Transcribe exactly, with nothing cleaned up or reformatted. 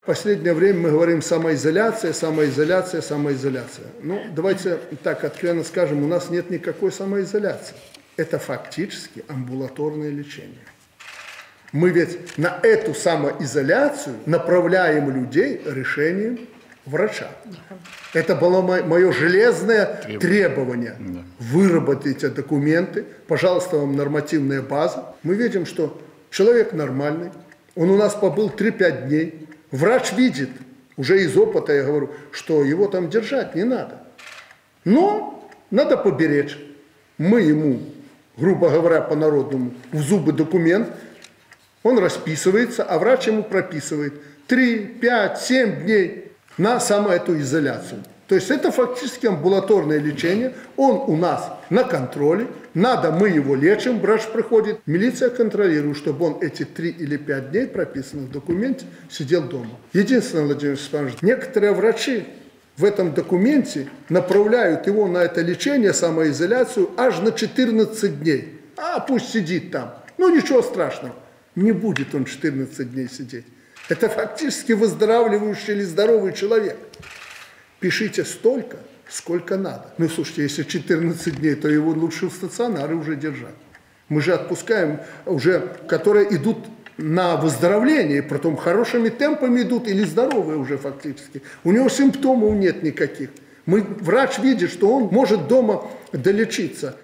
В последнее время мы говорим самоизоляция, самоизоляция, самоизоляция. Ну, давайте так откровенно скажем, у нас нет никакой самоизоляции. Это фактически амбулаторное лечение. Мы ведь на эту самоизоляцию направляем людей решением врача. Это было мое железное требование. требование. Да. Выработайте документы, пожалуйста, вам нормативная база. Мы видим, что человек нормальный, он у нас побыл три-пять дней. Врач видит, уже из опыта я говорю, что его там держать не надо. Но надо поберечь. Мы ему, грубо говоря, по-народному, в зубы документ, он расписывается, а врач ему прописывает три, пять, семь дней на самоизоляцию. То есть это фактически амбулаторное лечение, он у нас на контроле, надо, мы его лечим, врач приходит, милиция контролирует, чтобы он эти три или пять дней, прописанных в документе, сидел дома. Единственное, Владимир Степанович, некоторые врачи в этом документе направляют его на это лечение, самоизоляцию, аж на четырнадцать дней. А пусть сидит там, ну ничего страшного, не будет он четырнадцать дней сидеть. Это фактически выздоравливающий или здоровый человек. Пишите столько, сколько надо. Ну, слушайте, если четырнадцать дней, то его лучше в стационаре уже держать. Мы же отпускаем уже, которые идут на выздоровление, потом хорошими темпами идут или здоровые уже фактически. У него симптомов нет никаких. Мы, врач видит, что он может дома долечиться.